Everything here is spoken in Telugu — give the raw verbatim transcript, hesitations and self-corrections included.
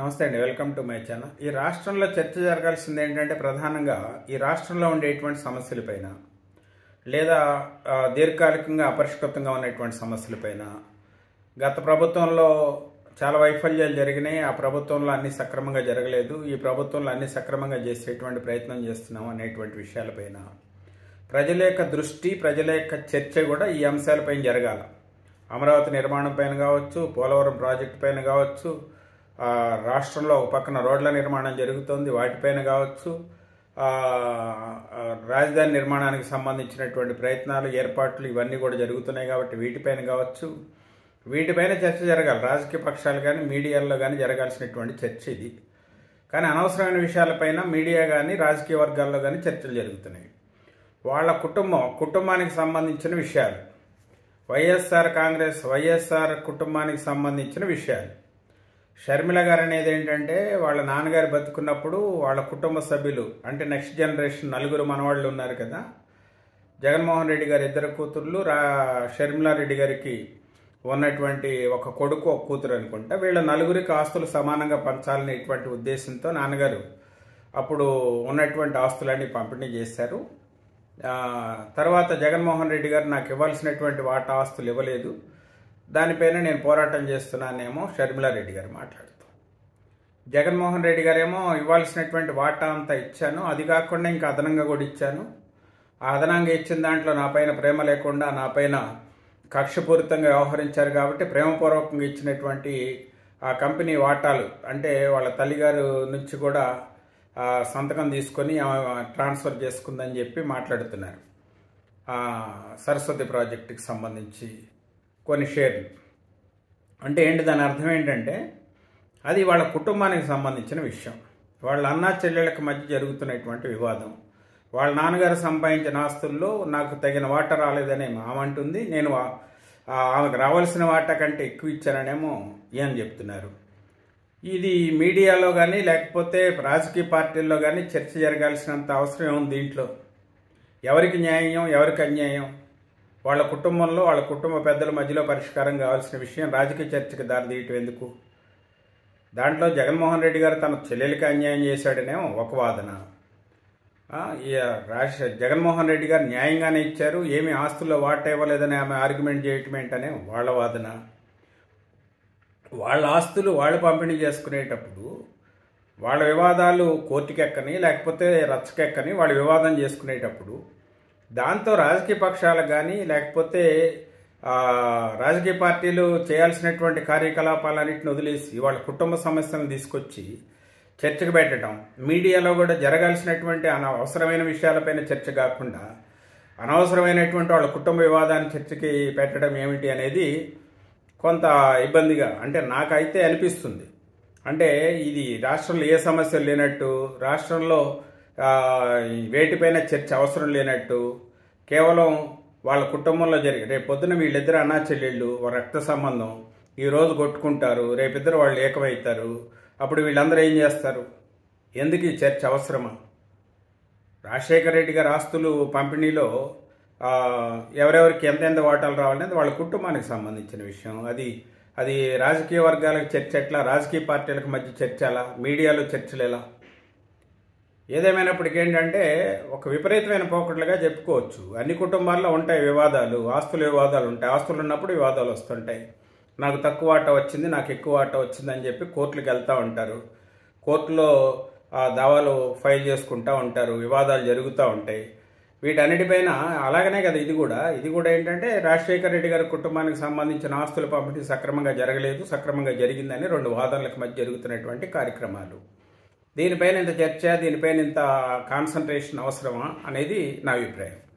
నమస్తే అండి, వెల్కమ్ టు మై ఛానల్. ఈ రాష్ట్రంలో చర్చ జరగాల్సింది ఏంటంటే ప్రధానంగా ఈ రాష్ట్రంలో ఉండేటువంటి సమస్యలపైన, లేదా దీర్ఘకాలికంగా అపరిష్కృతంగా ఉన్నటువంటి సమస్యలపైన. గత ప్రభుత్వంలో చాలా వైఫల్యాలు జరిగినాయి. ఆ ప్రభుత్వంలో అన్ని సక్రమంగా జరగలేదు. ఈ ప్రభుత్వంలో అన్ని సక్రమంగా చేసేటువంటి ప్రయత్నం చేస్తున్నాం అనేటువంటి విషయాలపైన ప్రజల యొక్క దృష్టి, ప్రజల యొక్క చర్చ కూడా ఈ అంశాలపైన జరగాల. అమరావతి నిర్మాణం పైన కావచ్చు, పోలవరం ప్రాజెక్టు పైన కావచ్చు, రాష్ట్రంలో ఒక పక్కన రోడ్ల నిర్మాణం జరుగుతోంది, వాటిపైన కావచ్చు, రాజధాని నిర్మాణానికి సంబంధించినటువంటి ప్రయత్నాలు, ఏర్పాట్లు ఇవన్నీ కూడా జరుగుతున్నాయి కాబట్టి వీటిపైన కావచ్చు, వీటిపైన చర్చ జరగాలి. రాజకీయ పక్షాలు కానీ మీడియాల్లో కానీ జరగాల్సినటువంటి చర్చ ఇది. కానీ అనవసరమైన విషయాలపైన మీడియా కానీ రాజకీయ వర్గాల్లో కానీ చర్చలు జరుగుతున్నాయి. వాళ్ళ కుటుంబం కుటుంబానికి సంబంధించిన విషయాలు, వైఎస్ఆర్ కాంగ్రెస్ వైఎస్ఆర్ కుటుంబానికి సంబంధించిన విషయాలు. షర్మిల గారు అనేది ఏంటంటే వాళ్ళ నాన్నగారు బతుకున్నప్పుడు వాళ్ళ కుటుంబ సభ్యులు అంటే నెక్స్ట్ జనరేషన్ నలుగురు మనవాళ్ళు ఉన్నారు కదా. జగన్మోహన్ రెడ్డి గారి ఇద్దరు కూతుర్లు, రా షర్మిలారెడ్డి గారికి ఉన్నటువంటి ఒక కొడుకు ఒక కూతురు అనుకుంటా. వీళ్ళ నలుగురికి ఆస్తులు సమానంగా పంచాలనేటువంటి ఉద్దేశంతో నాన్నగారు అప్పుడు ఉన్నటువంటి ఆస్తులన్నీ పంపిణీ చేశారు. తర్వాత జగన్మోహన్ రెడ్డి గారు నాకు ఇవ్వాల్సినటువంటి వాటా ఆస్తులు ఇవ్వలేదు, దానిపైన నేను పోరాటం చేస్తున్నానేమో షర్మిలారెడ్డి గారు మాట్లాడుతూ. జగన్మోహన్ రెడ్డి గారేమో ఇవ్వాల్సినటువంటి వాటా అంతా ఇచ్చాను, అది కాకుండా ఇంకా అదనంగా కూడా ఇచ్చాను. ఆ అదనంగా ఇచ్చిన దాంట్లో నా పైన ప్రేమ లేకుండా నా పైన కక్షపూరితంగా వ్యవహరించారు కాబట్టి ప్రేమపూర్వకంగా ఇచ్చినటువంటి ఆ కంపెనీ వాటాలు అంటే వాళ్ళ తల్లిగారు నుంచి కూడా సంతకం తీసుకొని ట్రాన్స్ఫర్ చేసుకుందని చెప్పి మాట్లాడుతున్నారు. సరస్వతి ప్రాజెక్టుకి సంబంధించి కొన్ని షేర్లు అంటే ఏంటి, దాని అర్థం ఏంటంటే అది వాళ్ళ కుటుంబానికి సంబంధించిన విషయం. వాళ్ళ అన్నా చెల్లెళ్ళకి మధ్య జరుగుతున్నటువంటి వివాదం. వాళ్ళ నాన్నగారు సంపాదించిన ఆస్తుల్లో నాకు తగిన వాటా రాలేదనే ఆమె అంటుంది. నేను ఆమెకు రావాల్సిన వాటా కంటే ఎక్కువ ఇచ్చాననేమో ఏం చెప్తున్నారు. ఇది మీడియాలో కానీ లేకపోతే రాజకీయ పార్టీల్లో కానీ చర్చ జరగాల్సినంత అవసరం ఏముంది దీంట్లో? ఎవరికి న్యాయం, ఎవరికి అన్యాయం? వాళ్ళ కుటుంబంలో వాళ్ళ కుటుంబ పెద్దల మధ్యలో పరిష్కారం కావాల్సిన విషయం రాజకీయ చర్చకి దారితీయటం ఎందుకు? దాంట్లో జగన్మోహన్ రెడ్డి గారు తన చెల్లెలకి అన్యాయం చేశాడనేమో ఒక వాదన. రాజ జగన్మోహన్ రెడ్డి గారు న్యాయంగానే ఇచ్చారు, ఏమి ఆస్తుల్లో వాటా ఇవ్వలేదని ఆమె ఆర్గ్యుమెంట్ చేయటం ఏంటనే వాళ్ళ వాదన. వాళ్ళ ఆస్తులు వాళ్ళు పంపిణీ చేసుకునేటప్పుడు వాళ్ళ వివాదాలు కోర్టుకెక్కని లేకపోతే రచ్చకెక్కని వాళ్ళు వివాదం చేసుకునేటప్పుడు దాంతో రాజకీయ పక్షాలకు కానీ లేకపోతే రాజకీయ పార్టీలు చేయాల్సినటువంటి కార్యకలాపాలన్నింటిని వదిలేసి వాళ్ళ కుటుంబ సమస్యలను తీసుకొచ్చి చర్చకు పెట్టడం, మీడియాలో కూడా జరగాల్సినటువంటి అనవసరమైన విషయాలపైన చర్చ కాకుండా అనవసరమైనటువంటి వాళ్ళ కుటుంబ వివాదాన్ని చర్చకి పెట్టడం ఏమిటి అనేది కొంత ఇబ్బందిగా అంటే నాకైతే అనిపిస్తుంది. అంటే ఇది రాష్ట్రంలో ఏ సమస్యలు లేనట్టు, రాష్ట్రంలో వేటిపైన చర్చ అవసరం లేనట్టు, కేవలం వాళ్ళ కుటుంబంలో జరిగే రేపు పొద్దున వీళ్ళిద్దరు అన్నా చెల్లెళ్ళు రక్త సంబంధం ఈరోజు కొట్టుకుంటారు, రేపిద్దరు వాళ్ళు ఏకమవుతారు. అప్పుడు వీళ్ళందరూ ఏం చేస్తారు? ఎందుకు ఈ చర్చ అవసరమా? రాజశేఖర రెడ్డి గారి ఆస్తులు పంపిణీలో ఎవరెవరికి ఎంతెంత వాటాలు రావాలనేది వాళ్ళ కుటుంబానికి సంబంధించిన విషయం. అది అది రాజకీయ వర్గాలకు చర్చ ఎట్లా, రాజకీయ పార్టీలకు మధ్య చర్చ ఎలా, మీడియాలో చర్చలు ఎలా? ఏదేమైనప్పటికీ ఏంటంటే ఒక విపరీతమైన పోకట్లుగా చెప్పుకోవచ్చు. అన్ని కుటుంబాల్లో ఉంటాయి వివాదాలు, ఆస్తుల వివాదాలు ఉంటాయి. ఆస్తులు ఉన్నప్పుడు వివాదాలు వస్తుంటాయి. నాకు తక్కువ వాటా వచ్చింది, నాకు ఎక్కువ వాటా వచ్చింది అని చెప్పి కోర్టులకు వెళ్తూ ఉంటారు. కోర్టులో దావాలు ఫైల్ చేసుకుంటూ ఉంటారు, వివాదాలు జరుగుతూ ఉంటాయి. వీటన్నిటిపైన అలాగనే కదా ఇది కూడా ఇది కూడా ఏంటంటే రాజశేఖర రెడ్డి గారి కుటుంబానికి సంబంధించిన ఆస్తుల పంపిణీ సక్రమంగా జరగలేదు, సక్రమంగా జరిగిందని రెండు వాదనలకు మధ్య జరుగుతున్నటువంటి కార్యక్రమాలు. దీనిపైన ఇంత చర్చ, దీనిపైన ఇంత కాన్సన్ట్రేషన్ అవసరమా అనేది నా అభిప్రాయం.